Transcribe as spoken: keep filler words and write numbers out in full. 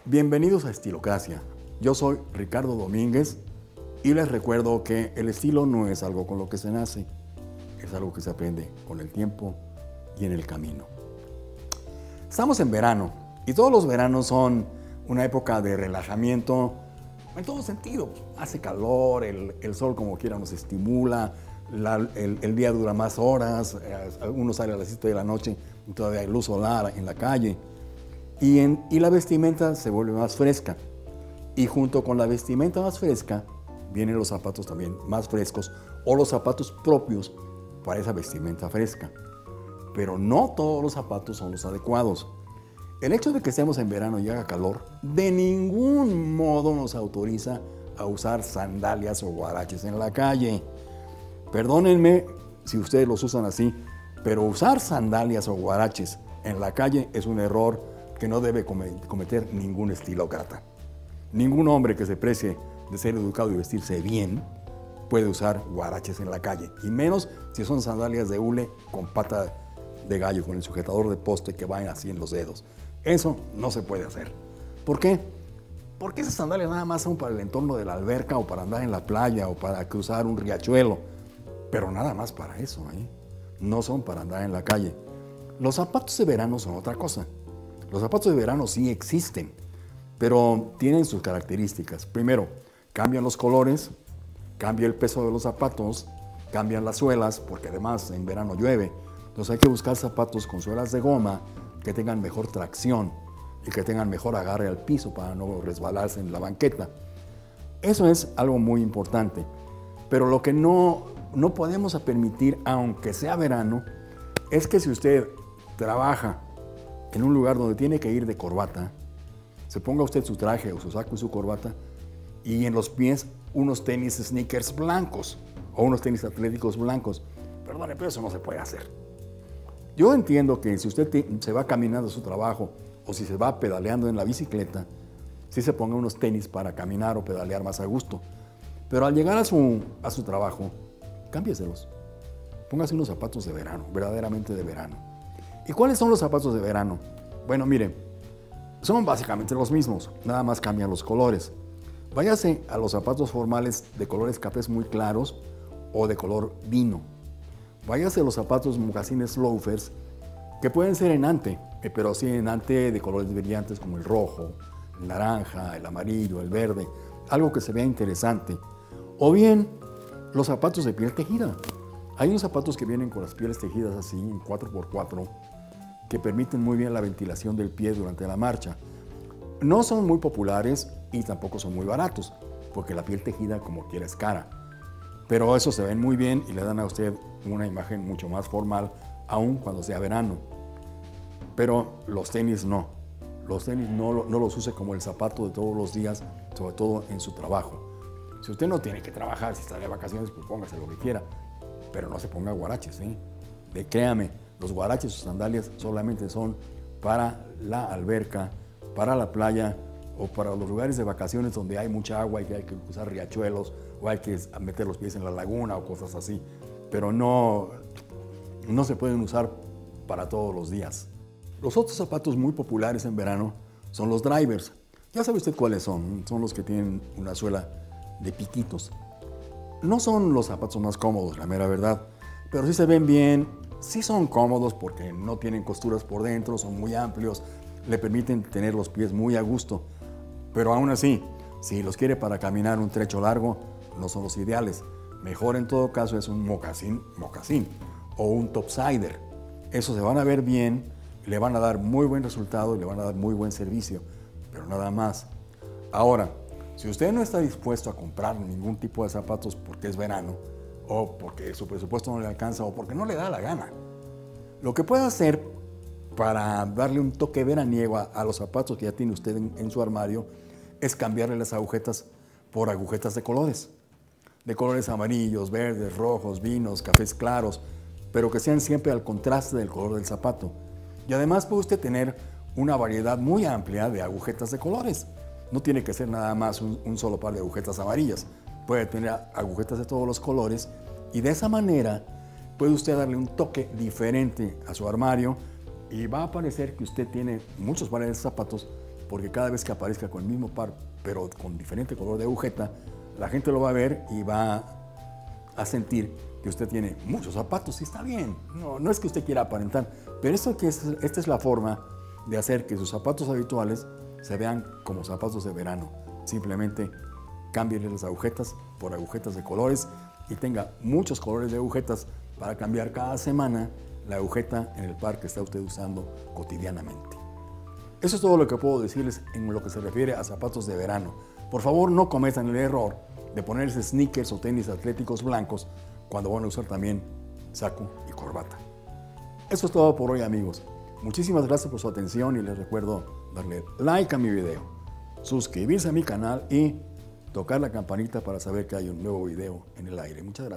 Bienvenidos a Estilocracia. Yo soy Ricardo Domínguez y les recuerdo que el estilo no es algo con lo que se nace, es algo que se aprende con el tiempo y en el camino. Estamos en verano y todos los veranos son una época de relajamiento en todo sentido. Hace calor, el, el sol como quiera nos estimula, la, el, el día dura más horas, uno sale a las siete de la noche y todavía hay luz solar en la calle. Y, en, y la vestimenta se vuelve más fresca. Y junto con la vestimenta más fresca, vienen los zapatos también más frescos o los zapatos propios para esa vestimenta fresca. Pero no todos los zapatos son los adecuados. El hecho de que estemos en verano y haga calor, de ningún modo nos autoriza a usar sandalias o guaraches en la calle. Perdónenme si ustedes los usan así, pero usar sandalias o guaraches en la calle es un error que no debe cometer ningún estilócrata. Ningún hombre que se precie de ser educado y vestirse bien puede usar guaraches en la calle, y menos si son sandalias de hule con pata de gallo, con el sujetador de poste que van así en los dedos. Eso no se puede hacer. ¿Por qué? Porque esas sandalias nada más son para el entorno de la alberca o para andar en la playa o para cruzar un riachuelo, pero nada más para eso, ¿eh? No son para andar en la calle. Los zapatos de verano son otra cosa. Los zapatos de verano sí existen, pero tienen sus características. Primero, cambian los colores, cambia el peso de los zapatos, cambian las suelas, porque además en verano llueve. Entonces hay que buscar zapatos con suelas de goma que tengan mejor tracción y que tengan mejor agarre al piso para no resbalarse en la banqueta. Eso es algo muy importante. Pero lo que no, no podemos permitir, aunque sea verano, es que si usted trabaja en un lugar donde tiene que ir de corbata, se ponga usted su traje o su saco y su corbata y en los pies unos tenis sneakers blancos o unos tenis atléticos blancos. Perdone, pero eso no se puede hacer. Yo entiendo que si usted se va caminando a su trabajo o si se va pedaleando en la bicicleta, sí se ponga unos tenis para caminar o pedalear más a gusto. Pero al llegar a su, a su trabajo, cámbieselos. Póngase unos zapatos de verano, verdaderamente de verano. ¿Y cuáles son los zapatos de verano? Bueno, miren, son básicamente los mismos, nada más cambian los colores. Váyase a los zapatos formales de colores cafés muy claros o de color vino. Váyase a los zapatos mocasines loafers, que pueden ser en ante, pero sí en ante de colores brillantes como el rojo, el naranja, el amarillo, el verde, algo que se vea interesante. O bien, los zapatos de piel tejida. Hay unos zapatos que vienen con las pieles tejidas así, en cuatro por cuatro, que permiten muy bien la ventilación del pie durante la marcha. No son muy populares y tampoco son muy baratos, porque la piel tejida como quiera es cara. Pero esos se ven muy bien y le dan a usted una imagen mucho más formal, aun cuando sea verano. Pero los tenis no. Los tenis no, no los use como el zapato de todos los días, sobre todo en su trabajo. Si usted no tiene que trabajar, si está de vacaciones, pues póngase lo que quiera, pero no se ponga guaraches, ¿eh? De, créame, los guaraches o sandalias solamente son para la alberca, para la playa o para los lugares de vacaciones donde hay mucha agua y que hay que cruzar riachuelos o hay que meter los pies en la laguna o cosas así. Pero no, no se pueden usar para todos los días. Los otros zapatos muy populares en verano son los drivers. Ya sabe usted cuáles son. Son los que tienen una suela de piquitos. No son los zapatos más cómodos, la mera verdad, pero sí se ven bien, sí son cómodos porque no tienen costuras por dentro, son muy amplios, le permiten tener los pies muy a gusto. Pero aún así, si los quiere para caminar un trecho largo, no son los ideales. Mejor en todo caso es un mocasín, mocasín o un topsider. Esos se van a ver bien, le van a dar muy buen resultado y le van a dar muy buen servicio, pero nada más. Ahora, si usted no está dispuesto a comprar ningún tipo de zapatos porque es verano, o porque su presupuesto no le alcanza, o porque no le da la gana, lo que puede hacer para darle un toque veraniego a, a los zapatos que ya tiene usted en, en su armario es cambiarle las agujetas por agujetas de colores. De colores amarillos, verdes, rojos, vinos, cafés claros, pero que sean siempre al contraste del color del zapato. Y además puede usted tener una variedad muy amplia de agujetas de colores. No tiene que ser nada más un, un solo par de agujetas amarillas. Puede tener agujetas de todos los colores y de esa manera puede usted darle un toque diferente a su armario y va a parecer que usted tiene muchos pares de zapatos porque cada vez que aparezca con el mismo par, pero con diferente color de agujeta, la gente lo va a ver y va a sentir que usted tiene muchos zapatos y está bien. No, no es que usted quiera aparentar, pero esto que es, esta es la forma de hacer que sus zapatos habituales se vean como zapatos de verano. Simplemente cámbienle las agujetas por agujetas de colores y tenga muchos colores de agujetas para cambiar cada semana la agujeta en el par que está usted usando cotidianamente. Eso es todo lo que puedo decirles en lo que se refiere a zapatos de verano. Por favor, no cometan el error de ponerse sneakers o tenis atléticos blancos cuando van a usar también saco y corbata. Eso es todo por hoy, amigos. Muchísimas gracias por su atención y les recuerdo darle like a mi video, suscribirse a mi canal y tocar la campanita para saber que hay un nuevo video en el aire. Muchas gracias.